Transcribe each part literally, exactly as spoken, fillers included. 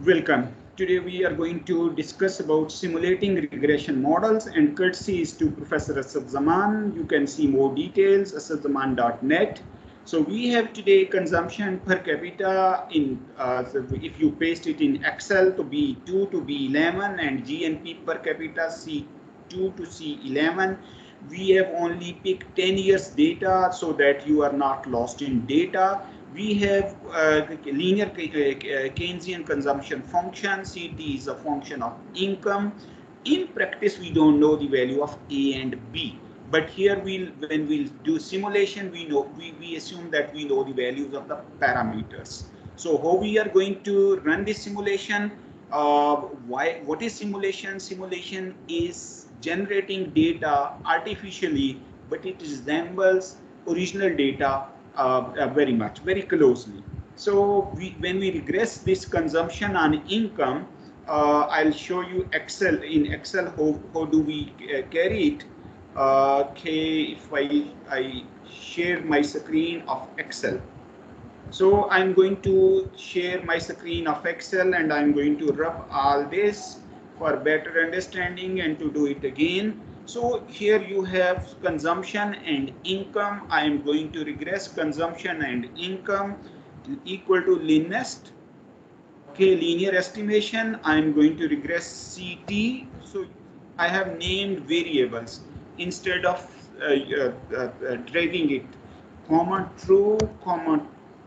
Welcome. Today we are going to discuss about simulating regression models, and courtesy is to Professor Asad Zaman. You can see more details asad zaman dot net. So we have today consumption per capita in uh, so if you paste it in Excel to B two to B eleven and G N P per capita C two to C eleven. We have only picked ten years data so that you are not lost in data. We have uh, linear Keynesian consumption function. C T is a function of income. In practice, we don't know the value of A and B. But here, we'll, when we'll do simulation, we know we, we assume that we know the values of the parameters. So how we are going to run this simulation? Uh, why? What is simulation? Simulation is generating data artificially, but it resembles original data uh, uh, very much, very closely. So we, when we regress this consumption on income, uh, I'll show you Excel. In Excel, how, how do we uh, carry it? Uh, okay, if I, I share my screen of Excel. So I'm going to share my screen of Excel and I'm going to rub all this for better understanding and to do it again. So here you have consumption and income. I am going to regress consumption and income equal to leanest. Okay, linear estimation. I am going to regress C T. So I have named variables instead of uh, uh, uh, dragging it. Comma true, comma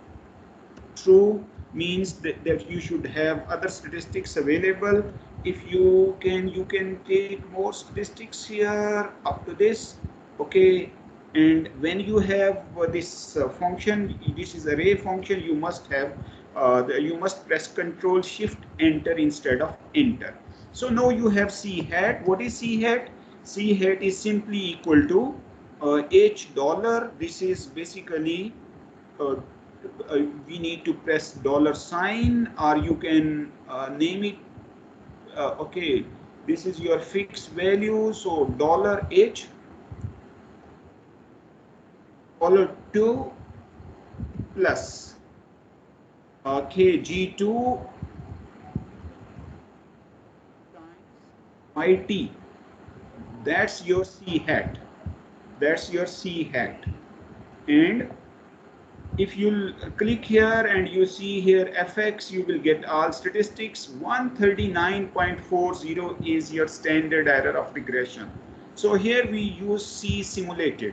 true means that, that you should have other statistics available. If you can, you can take more statistics here up to this. Okay, and when you have uh, this uh, function, this is array function, you must have uh, the, you must press Control Shift Enter instead of Enter. So now you have C hat. What is C hat? C hat is simply equal to uh, H dollar. This is basically uh, uh, we need to press dollar sign, or you can uh, name it. Uh, okay, this is your fixed value. So dollar H, dollar two plus okay G two times Y T. That's your C hat. That's your C hat. And if you click here and you see here F X, you will get all statistics. one thirty-nine point four zero is your standard error of regression. So here we use C simulated.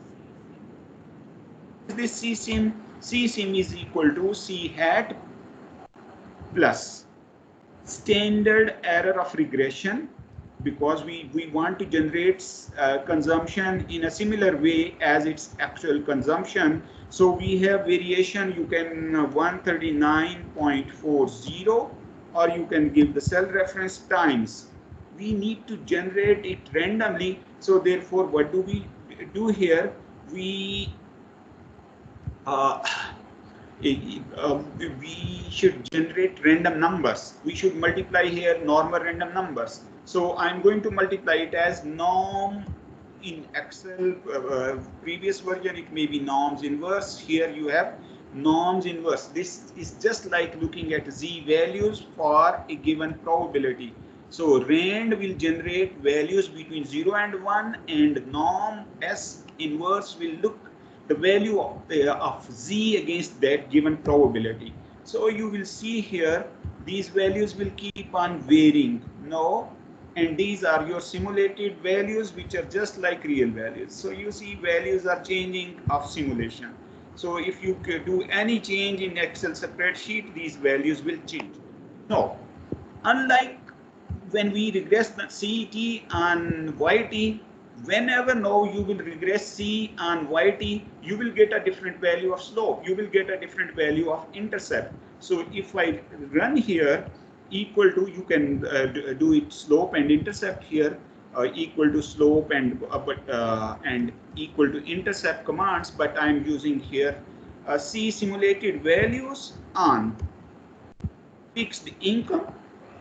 This C sim, C sim is equal to C hat plus standard error of regression, because we, we want to generate uh, consumption in a similar way as its actual consumption. So we have variation. You can uh, one thirty-nine point four zero, or you can give the cell reference times. We need to generate it randomly. So therefore, what do we do here? We uh, Uh, we should generate random numbers. We should multiply here normal random numbers. So I'm going to multiply it as norm in Excel. Uh, previous version, it may be norms inverse. Here you have norms inverse. This is just like looking at z values for a given probability. So rand will generate values between zero and one, and norm S inverse will look the value of, uh, of z against that given probability. So you will see here these values will keep on varying. No, and these are your simulated values, which are just like real values. So you see values are changing of simulation. So if you do any change in Excel spreadsheet, these values will change. No, unlike when we regress the C T and Y T, whenever now you will regress C and Y T, you will get a different value of slope. You will get a different value of intercept. So if I run here equal to, you can uh, do it slope and intercept here uh, equal to slope and uh, but uh, and equal to intercept commands. But I'm using here uh, C simulated values on fixed income.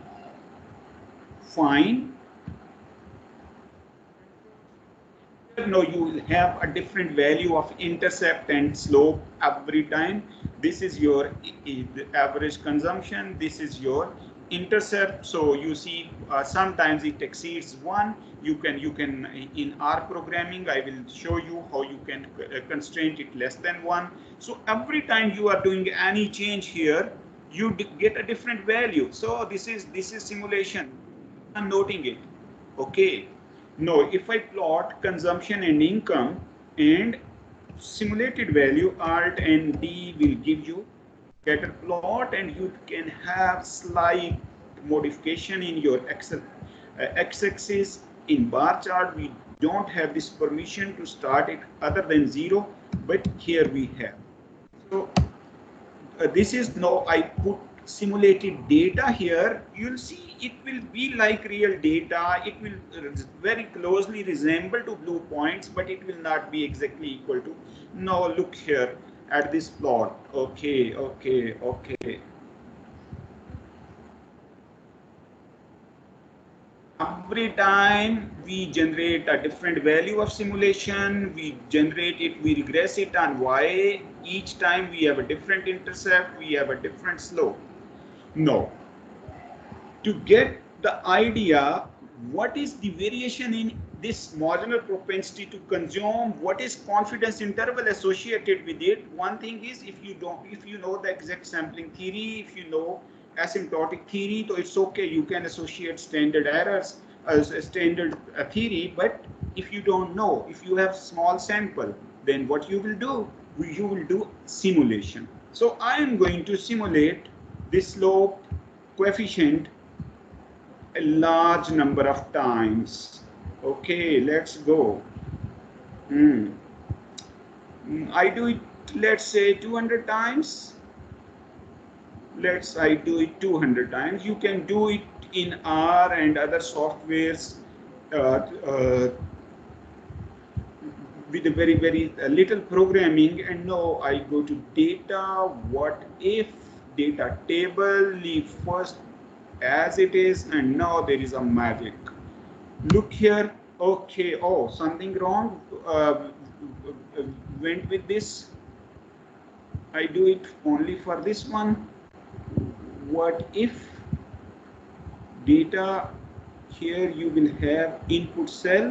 Fine. No, you will have a different value of intercept and slope every time. This is your average consumption. This is your intercept. So you see uh, sometimes it exceeds one. You can you can in R programming, I will show you how you can uh, constrain it less than one. So every time you are doing any change here, you get a different value. So this is this is simulation. I'm noting it. Okay. Now if I plot consumption and income and simulated value, Alt and D will give you scatter plot, and you can have slight modification in your Excel uh, x-axis. In bar chart we don't have this permission to start it other than zero, but here we have. So uh, this is now I put simulated data here. You'll see it will be like real data. It will very closely resemble to blue points, but it will not be exactly equal to. Now look here at this plot. Okay, okay, okay. Every time we generate a different value of simulation, we generate it, we regress it on Y. Each time we have a different intercept, we have a different slope. No. To get the idea, what is the variation in this marginal propensity to consume, what is confidence interval associated with it? One thing is, if you don't, if you know the exact sampling theory, if you know asymptotic theory, so it's okay, you can associate standard errors as a standard uh, theory. But if you don't know, if you have small sample, then what you will do, you will do simulation. So I am going to simulate this slope coefficient a large number of times. Okay, let's go. Hmm. I do it, let's say two hundred times. Let's I do it two hundred times. You can do it in R and other softwares uh, uh, with a very, very uh, little programming. And now I go to data, what if, data table, leave first as it is, and now there is a magic. Look here. Okay, oh, something wrong uh, went with this. I do it only for this one. What if data, here you will have input cell,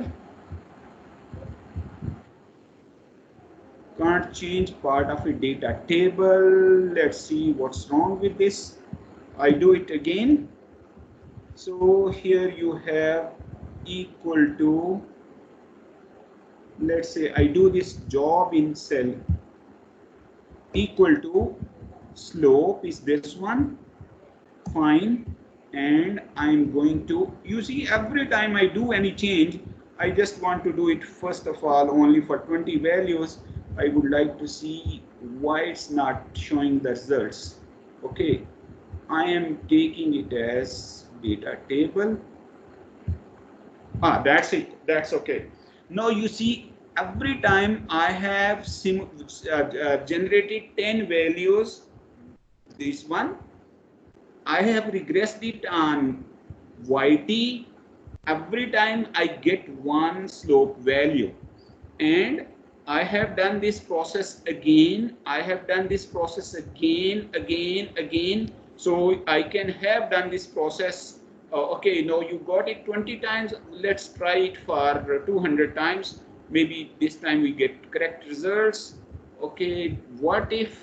can't change part of a data table. Let's see what's wrong with this. I do it again. So here you have equal to, let's say I do this job in cell, equal to slope is this one, fine, and I'm going to, you see every time I do any change, I just want to do it first of all only for twenty values. I would like to see why it's not showing the results. Okay, I am taking it as data table. Ah, that's it. That's okay. Now you see, every time I have sim uh, uh, generated ten values, this one, I have regressed it on Y T. Every time I get one slope value, and I have done this process again. I have done this process again, again, again. So I can have done this process. Uh, okay, now you got it twenty times. Let's try it for two hundred times. Maybe this time we get correct results. Okay, what if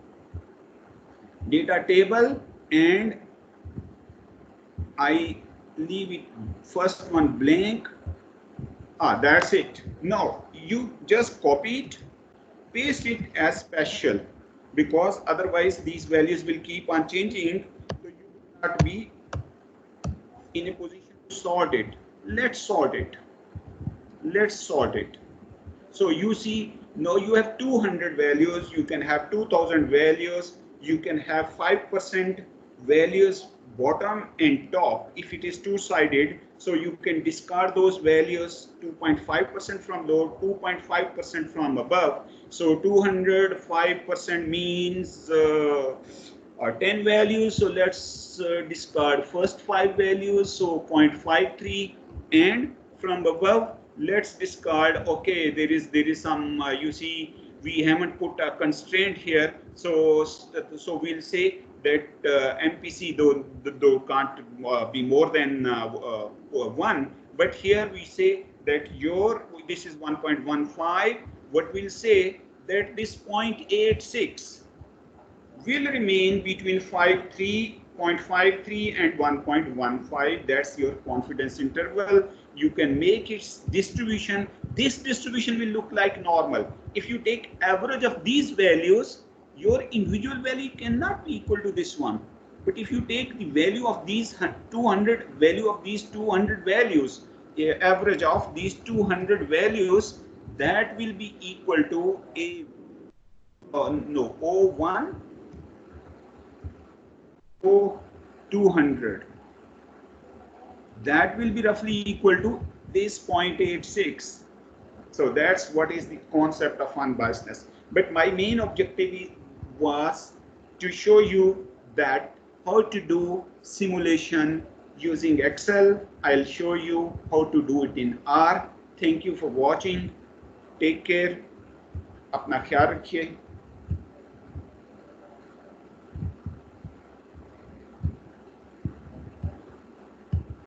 data table, and I leave it first one blank. Ah, that's it. Now you just copy it, paste it as special, because otherwise these values will keep on changing. So you will not be in a position to sort it. Let's sort it. Let's sort it. So you see, now you have two hundred values. You can have two thousand values. You can have five percent values bottom and top if it is two-sided. So you can discard those values, two point five percent from low, two point five percent from above. So two hundred, five percent means uh, uh, ten values. So let's uh, discard first five values, so zero point five three, and from above let's discard. Okay, there is there is some uh, you see we haven't put a constraint here, so so we'll say that uh, M P C though, though can't uh, be more than uh, uh, one, but here we say that your, this is one point one five, what we'll say that this zero point eight six will remain between three point five three and one point one five. That's your confidence interval. You can make its distribution. This distribution will look like normal. If you take average of these values, your individual value cannot be equal to this one. But if you take the value of these two hundred, value of these two hundred values, the average of these two hundred values, that will be equal to a, uh, no, O one, O two hundred. That will be roughly equal to this zero point eight six. So that's what is the concept of unbiasedness. But my main objective was to show you that how to do simulation using Excel. I'll show you how to do it in R. Thank you for watching. Take care. Apna ख्याल रखिए.